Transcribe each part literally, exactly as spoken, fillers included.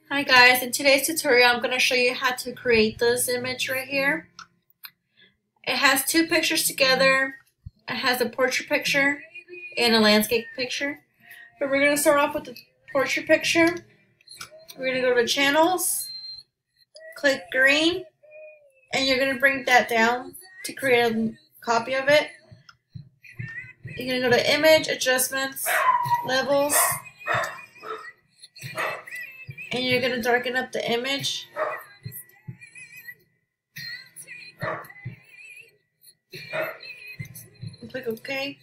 Hi guys, in today's tutorial I'm going to show you how to create this image right here. It has two pictures together. It has a portrait picture and a landscape picture. But we're going to start off with the portrait picture. We're going to go to channels, click green, and you're going to bring that down to create a copy of it. You're going to go to image, adjustments, levels, and you're going to darken up the image. And click OK.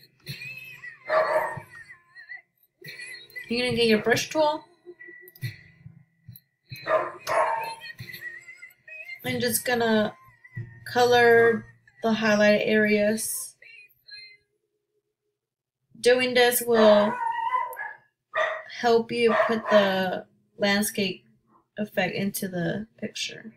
You're going to get your brush tool and just going to color the highlighted areas. Doing this will help you put the landscape effect into the picture.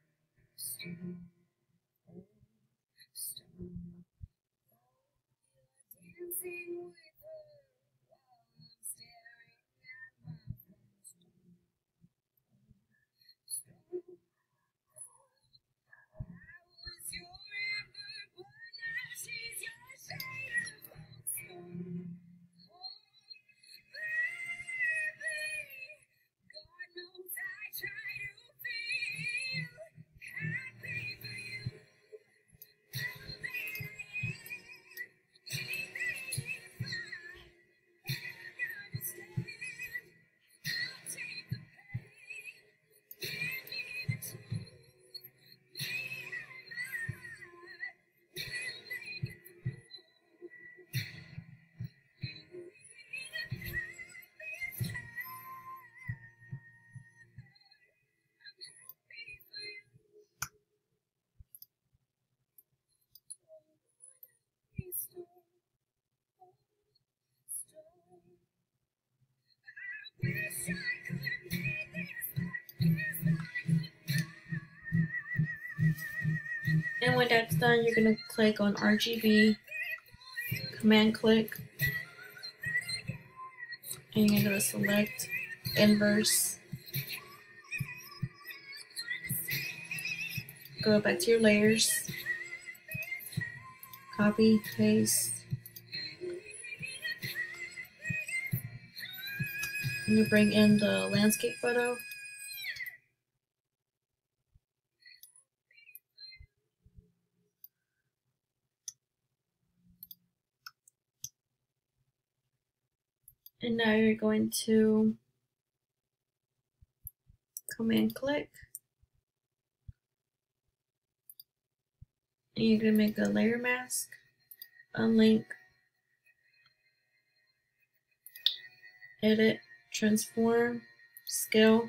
And when that's done, you're going to click on R G B, command click, and you're going to select inverse. Go back to your layers, copy, paste, and you bring in the landscape photo. And now you're going to command click. And you're going to make a layer mask, unlink, edit, transform, scale.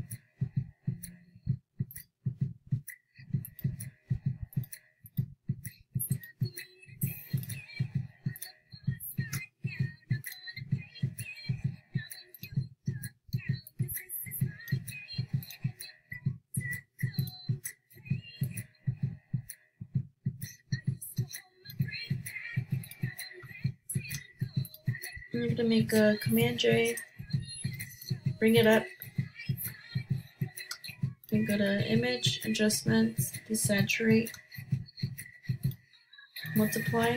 I'm going to make a command J, bring it up, and go to image, adjustments, desaturate, multiply,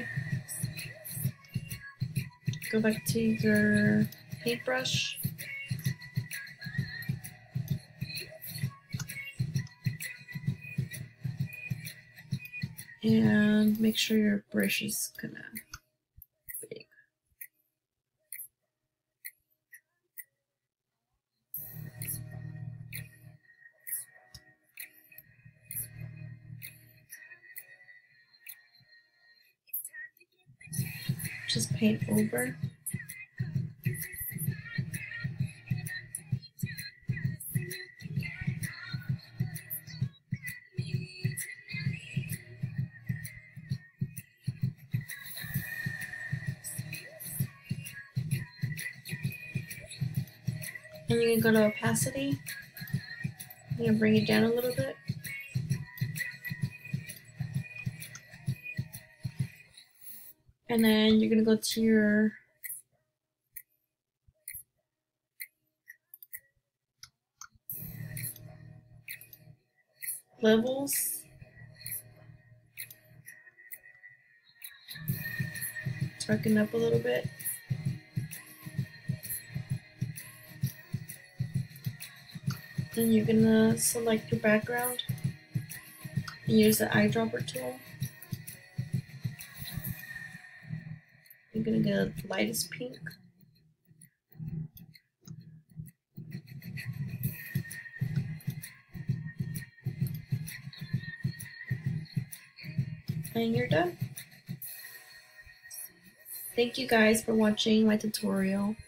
go back to your paintbrush, and make sure your brush is kind of big. Just paint over. And you can go to opacity. I'm gonna bring it down a little bit. And then you're gonna go to your levels. Darken up a little bit. Then you're gonna select your background and use the eyedropper tool. You're gonna go the lightest pink. And you're done. Thank you guys for watching my tutorial.